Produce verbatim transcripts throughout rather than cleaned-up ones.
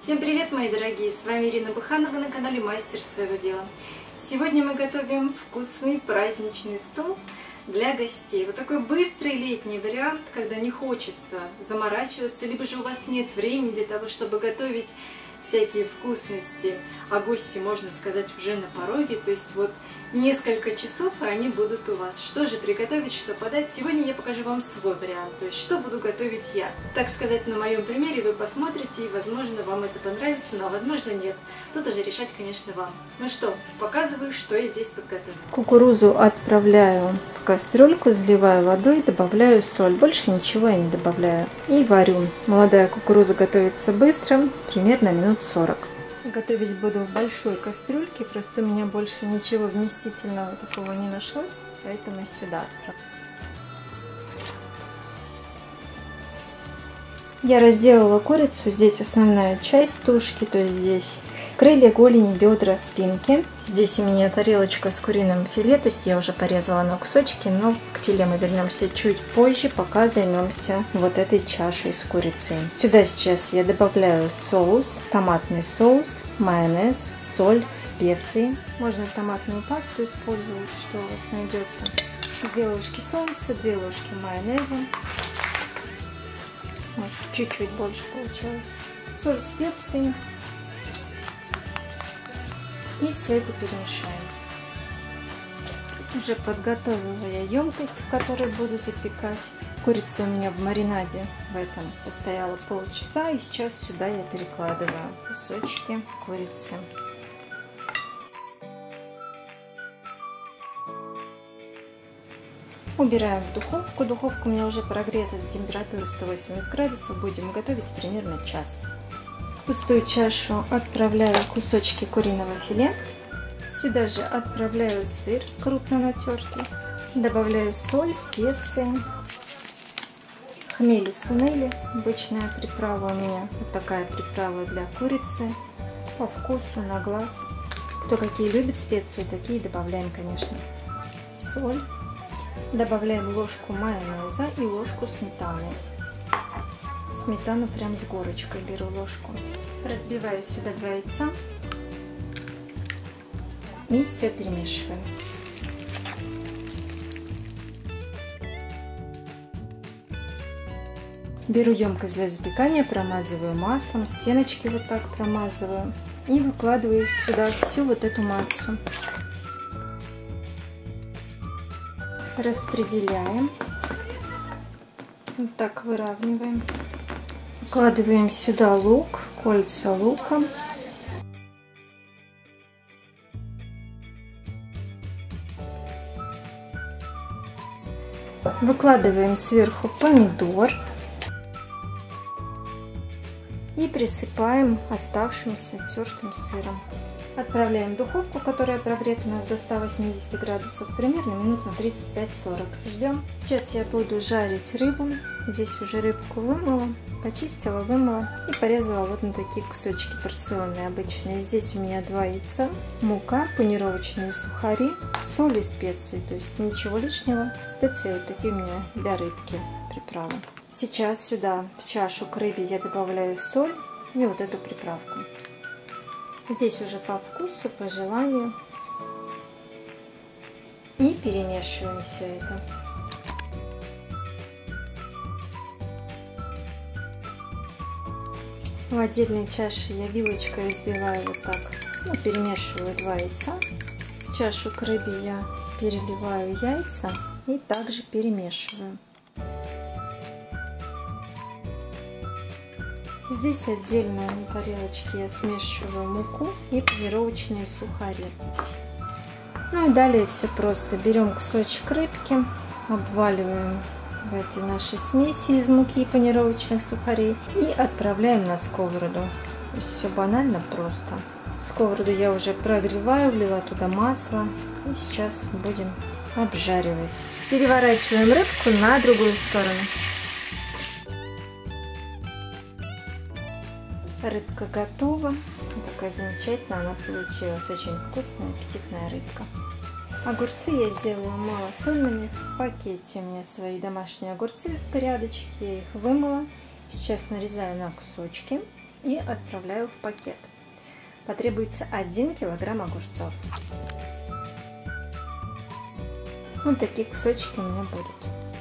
Всем привет, мои дорогие! С вами Ирина Быханова на канале Мастер своего дела. Сегодня мы готовим вкусный праздничный стол для гостей. Вот такой быстрый летний вариант, когда не хочется заморачиваться, либо же у вас нет времени для того, чтобы готовить всякие вкусности, а гости, можно сказать, уже на пороге. То есть вот несколько часов, и они будут у вас. Что же приготовить, что подать? Сегодня я покажу вам свой вариант, то есть что буду готовить я. Так сказать, на моем примере вы посмотрите, и, возможно, вам это понравится, но, возможно, нет. Тут уже решать, конечно, вам. Ну что, показываю, что я здесь подготовила. Кукурузу отправляю в кастрюльку, заливаю водой, добавляю соль. Больше ничего я не добавляю. И варю. Молодая кукуруза готовится быстро, примерно минут сорок. Готовить буду в большой кастрюльке, просто у меня больше ничего вместительного такого не нашлось, поэтому сюда отправляю. Я разделала курицу, здесь основная часть тушки, то есть здесь крылья, голени, бедра, спинки. Здесь у меня тарелочка с куриным филе, то есть я уже порезала на кусочки, но к филе мы вернемся чуть позже, пока займемся вот этой чашей с курицей. Сюда сейчас я добавляю соус, томатный соус, майонез, соль, специи. Можно томатную пасту использовать, что у вас найдется. Две ложки соуса, две ложки майонеза. Может, чуть-чуть больше получилось. Соль, специи. И все это перемешаем. Уже подготовила я емкость, в которой буду запекать. Курица у меня в маринаде в этом постояла полчаса. И сейчас сюда я перекладываю кусочки курицы. Убираем в духовку. Духовка у меня уже прогрета до температуры сто восемьдесят градусов. Будем готовить примерно час. В пустую чашу отправляю кусочки куриного филе. Сюда же отправляю сыр крупно натертый. Добавляю соль, специи, хмели сунели. Обычная приправа у меня. Вот такая приправа для курицы. По вкусу, на глаз. Кто какие любит специи, такие добавляем, конечно. Соль. Добавляем ложку майонеза и ложку сметаны. Сметану прям с горочкой беру ложку. Разбиваю сюда два яйца. И все перемешиваю. Беру емкость для запекания, промазываю маслом, стеночки вот так промазываю. И выкладываю сюда всю вот эту массу. Распределяем. Вот так выравниваем. Вкладываем сюда лук, кольца лука. Выкладываем сверху помидор. И присыпаем оставшимся тертым сыром. Отправляем в духовку, которая прогрета у нас до ста восьмидесяти градусов, примерно минут на тридцать пять сорок. Ждем. Сейчас я буду жарить рыбу. Здесь уже рыбку вымыла, почистила, вымыла и порезала вот на такие кусочки порционные обычные. Здесь у меня два яйца, мука, панировочные сухари, соль и специи, то есть ничего лишнего. Специи вот такие у меня для рыбки приправы. Сейчас сюда в чашу к рыбе я добавляю соль и вот эту приправку. Здесь уже по вкусу, по желанию. И перемешиваем все это. В отдельной чаше я вилочкой взбиваю вот так. Ну, перемешиваю два яйца. В чашу к рыбе я переливаю яйца и также перемешиваю. Здесь отдельно на тарелочке я смешиваю муку и панировочные сухари. Ну и далее все просто. Берем кусочек рыбки, обваливаем в этой нашей смеси из муки и панировочных сухарей и отправляем на сковороду. То есть все банально просто. Сковороду я уже прогреваю, влила туда масло и сейчас будем обжаривать. Переворачиваем рыбку на другую сторону. Рыбка готова. Такая замечательная она получилась. Очень вкусная, аппетитная рыбка. Огурцы я сделала малосольными. В пакете у меня свои домашние огурцы с грядочки. Я их вымыла. Сейчас нарезаю на кусочки. и отправляю в пакет. Потребуется один килограмм огурцов. Вот такие кусочки у меня будут.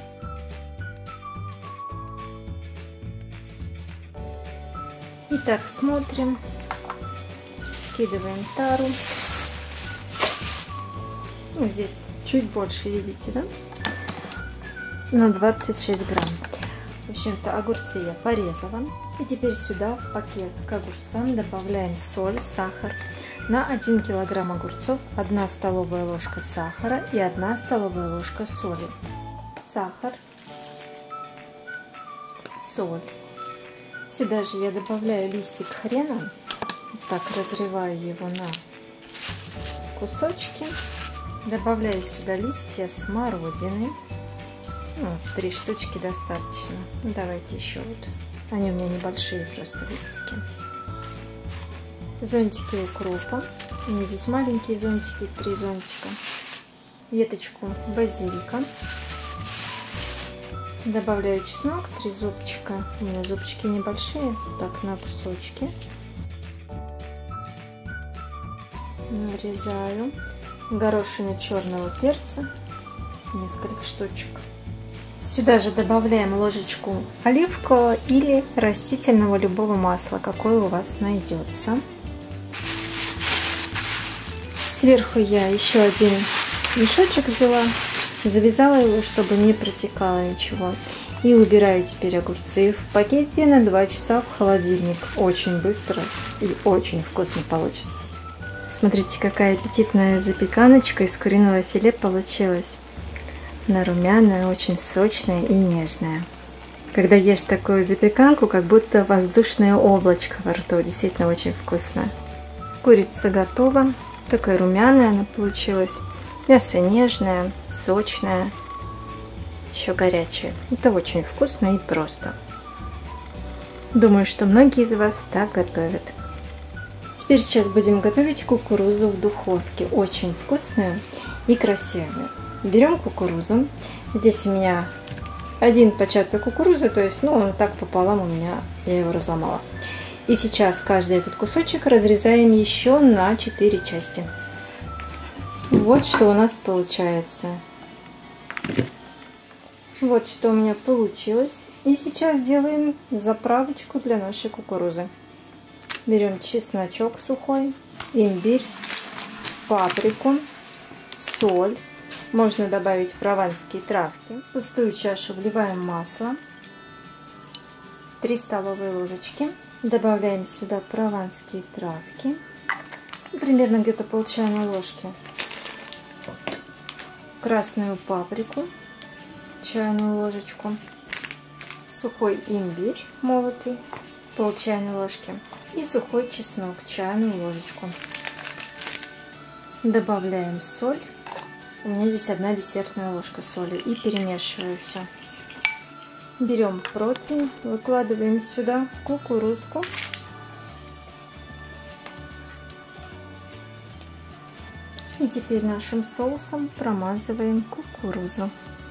Итак, смотрим. Скидываем тару. Ну, здесь чуть больше, видите, да? На двадцать шесть грамм. В общем-то, огурцы я порезала. И теперь сюда в пакет к огурцам добавляем соль, сахар. На один килограмм огурцов одна столовая ложка сахара и одна столовая ложка соли. Сахар, соль. Сюда же я добавляю листик хрена. Так, разрываю его на кусочки. Добавляю сюда листья смородины. Ну, три штучки достаточно. Ну, давайте еще вот. Они у меня небольшие просто листики. Зонтики укропа. У меня здесь маленькие зонтики, три зонтика. Веточку базилика. Добавляю чеснок, три зубчика. У меня зубчики небольшие, так на кусочки. Нарезаю. Горошину черного перца, несколько штучек. Сюда же добавляем ложечку оливкового или растительного любого масла, какое у вас найдется. Сверху я еще один мешочек взяла, завязала его, чтобы не протекало ничего. И убираю теперь огурцы в пакете на два часа в холодильник. Очень быстро и очень вкусно получится. Смотрите, какая аппетитная запеканочка из куриного филе получилась. Она румяная, очень сочная и нежная. Когда ешь такую запеканку, как будто воздушное облачко во рту. Действительно очень вкусно. Курица готова. Такая румяная она получилась. Мясо нежное, сочное, еще горячее. Это очень вкусно и просто. Думаю, что многие из вас так готовят. Теперь сейчас будем готовить кукурузу в духовке. Очень вкусную и красивую. Берем кукурузу. Здесь у меня один початок кукурузы, то есть, ну, он так пополам у меня, я его разломала. И сейчас каждый этот кусочек разрезаем еще на четыре части. Вот что у нас получается. Вот что у меня получилось. И сейчас делаем заправочку для нашей кукурузы. Берем чесночок сухой, имбирь, паприку, соль. Можно добавить прованские травки. В пустую чашу вливаем масло. три столовые ложечки. Добавляем сюда прованские травки. Примерно где-то пол чайной ложки. Красную паприку, чайную ложечку. Сухой имбирь молотый, пол чайной ложки. И сухой чеснок, чайную ложечку. Добавляем соль. У меня здесь одна десертная ложка соли. И перемешиваю все. Берем противень, выкладываем сюда кукурузку. И теперь нашим соусом промазываем кукурузу.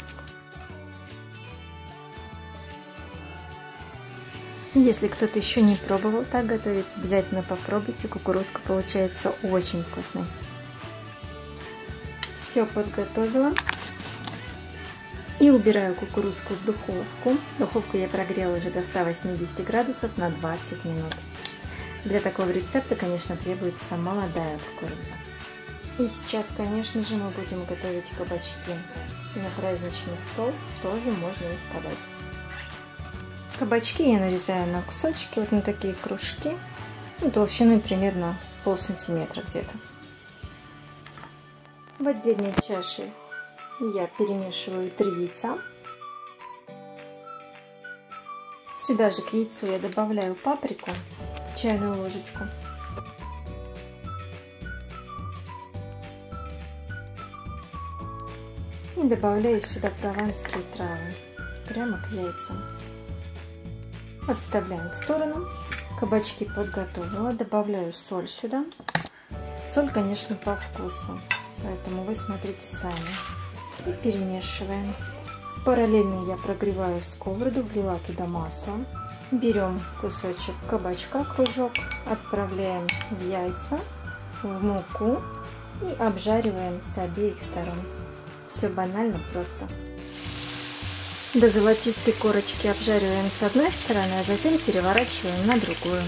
Если кто-то еще не пробовал так готовить, обязательно попробуйте. Кукурузка получается очень вкусной. Все подготовила. И убираю кукурузку в духовку. Духовку я прогрела уже до ста восьмидесяти градусов на двадцать минут. Для такого рецепта, конечно, требуется молодая кукуруза. И сейчас, конечно же, мы будем готовить кабачки. На праздничный стол тоже можно их подать. Кабачки я нарезаю на кусочки, вот на такие кружки, ну, толщиной примерно пол сантиметра где-то. В отдельной чаше я перемешиваю три яйца. Сюда же к яйцу я добавляю паприку, чайную ложечку. И добавляю сюда прованские травы прямо к яйцам. Отставляем в сторону. Кабачки подготовила. Добавляю соль сюда. Соль, конечно, по вкусу, поэтому вы смотрите сами. И перемешиваем. Параллельно я прогреваю сковороду, влила туда масло. Берем кусочек кабачка, кружок, отправляем в яйца, в муку и обжариваем с обеих сторон. Все банально просто. До золотистой корочки обжариваем с одной стороны, а затем переворачиваем на другую.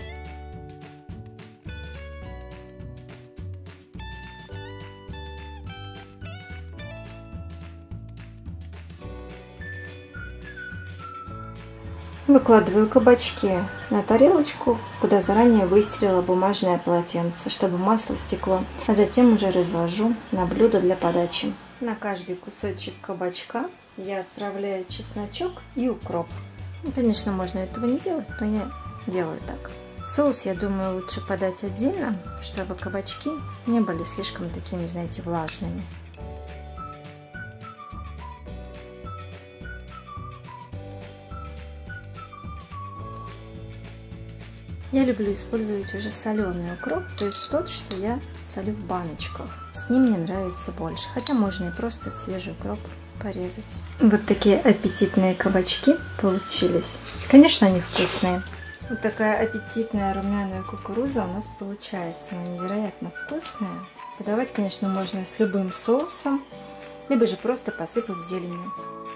Выкладываю кабачки на тарелочку, куда заранее выстелила бумажное полотенце, чтобы масло стекло, а затем уже развожу на блюдо для подачи. На каждый кусочек кабачка я отправляю чесночок и укроп. Ну, конечно, можно этого не делать, но я делаю так. Соус, я думаю, лучше подать отдельно, чтобы кабачки не были слишком такими, знаете, влажными. Я люблю использовать уже соленый укроп, то есть тот, что я солю в баночках. С ним мне нравится больше, хотя можно и просто свежий укроп порезать. Вот такие аппетитные кабачки получились. Конечно, они вкусные. Вот такая аппетитная румяная кукуруза у нас получается. Она невероятно вкусная. Подавать, конечно, можно с любым соусом, либо же просто посыпать зеленью.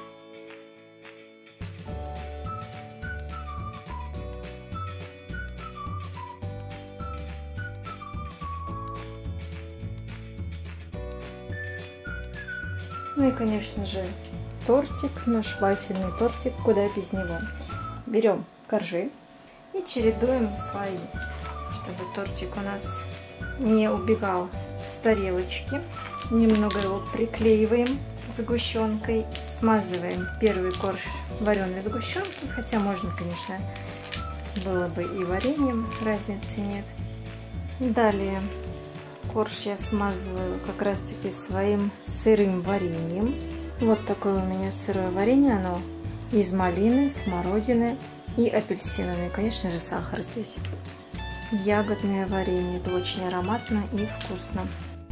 Ну и, конечно же, тортик, наш вафельный тортик, куда без него. Берем коржи и чередуем слои, чтобы тортик у нас не убегал с тарелочки. Немного его приклеиваем сгущенкой, смазываем первый корж вареной сгущенкой, хотя можно, конечно, было бы и вареньем, разницы нет. Далее корж я смазываю как раз таки своим сырым вареньем. Вот такое у меня сырое варенье, оно из малины, смородины и апельсина. Ну и, конечно же, сахар здесь. Ягодное варенье, это очень ароматно и вкусно.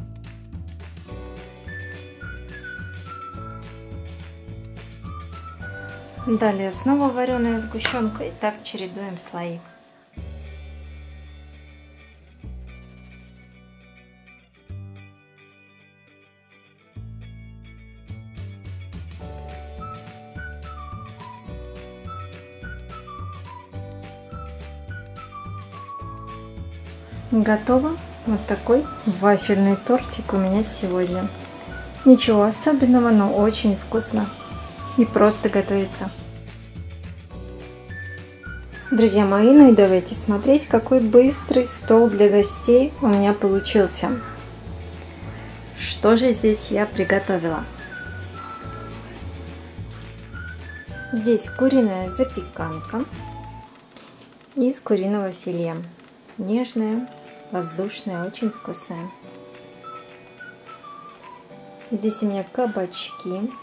Далее снова вареная сгущенка и так чередуем слои. Готово. Вот такой вафельный тортик у меня сегодня. Ничего особенного, но очень вкусно и просто готовится. Друзья мои, ну и давайте смотреть, какой быстрый стол для гостей у меня получился. Что же здесь я приготовила? Здесь куриная запеканка из куриного филе. Нежная, воздушная, очень вкусная. Здесь у меня кабачки,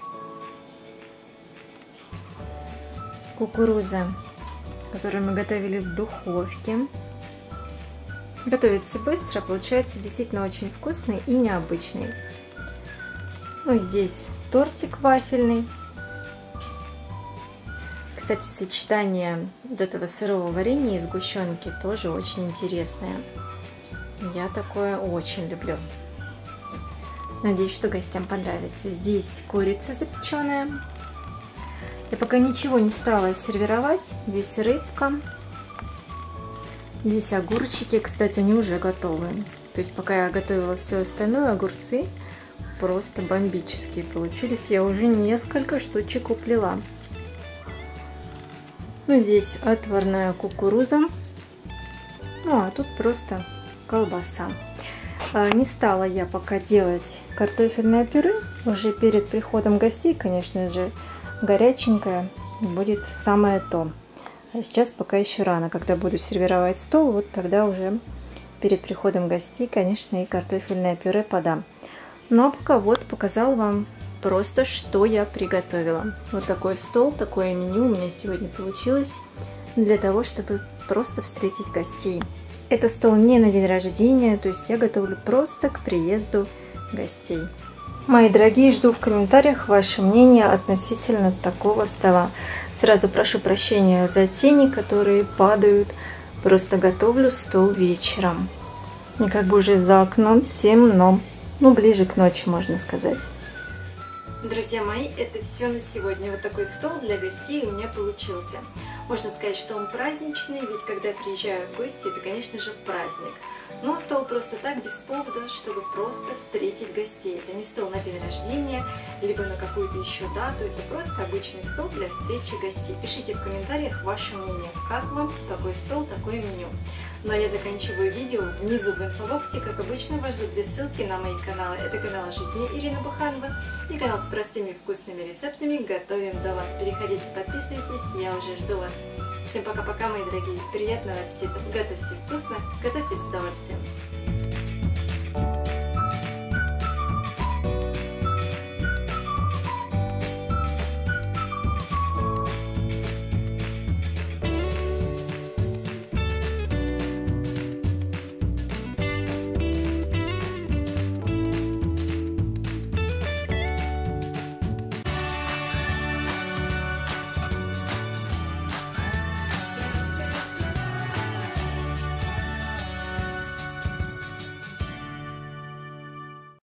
кукуруза, которую мы готовили в духовке. Готовится быстро, получается действительно очень вкусный и необычный. Ну и здесь тортик вафельный. Кстати, сочетание вот этого сырого варенья и сгущенки тоже очень интересное. Я такое очень люблю. Надеюсь, что гостям понравится. Здесь курица запеченная. Я пока ничего не стала сервировать. Здесь рыбка. Здесь огурчики. Кстати, они уже готовы. То есть, пока я готовила все остальное, огурцы просто бомбические получились. Я уже несколько штучек уплела. Ну, здесь отварная кукуруза. Ну, а тут просто колбаса. Не стала я пока делать картофельное пюре. Уже перед приходом гостей, конечно же, горяченькое будет самое то. А сейчас пока еще рано. Когда буду сервировать стол, вот тогда уже перед приходом гостей, конечно, и картофельное пюре подам. Ну, а пока вот показала вам просто, что я приготовила. Вот такой стол, такое меню у меня сегодня получилось для того, чтобы просто встретить гостей. Это стол не на день рождения, то есть я готовлю просто к приезду гостей. Мои дорогие, жду в комментариях ваше мнение относительно такого стола. Сразу прошу прощения за тени, которые падают. Просто готовлю стол вечером. И как бы уже за окном темно. Ну, ближе к ночи, можно сказать. Друзья мои, это все на сегодня. Вот такой стол для гостей у меня получился. Можно сказать, что он праздничный, ведь когда приезжают гости, это, конечно же, праздник. Но стол просто так, без повода, чтобы просто встретить гостей. Это не стол на день рождения, либо на какую-то еще дату. Это просто обычный стол для встречи гостей. Пишите в комментариях ваше мнение, как вам такой стол, такое меню. Ну а я заканчиваю видео. Внизу в инфобоксе, как обычно, вас ждут две ссылки на мои каналы. Это канал жизни Ирина Буханова и канал с простыми вкусными рецептами «Готовим дома». Переходите, подписывайтесь, я уже жду вас. Всем пока-пока, мои дорогие. Приятного аппетита. Готовьте вкусно, готовьте с удовольствием.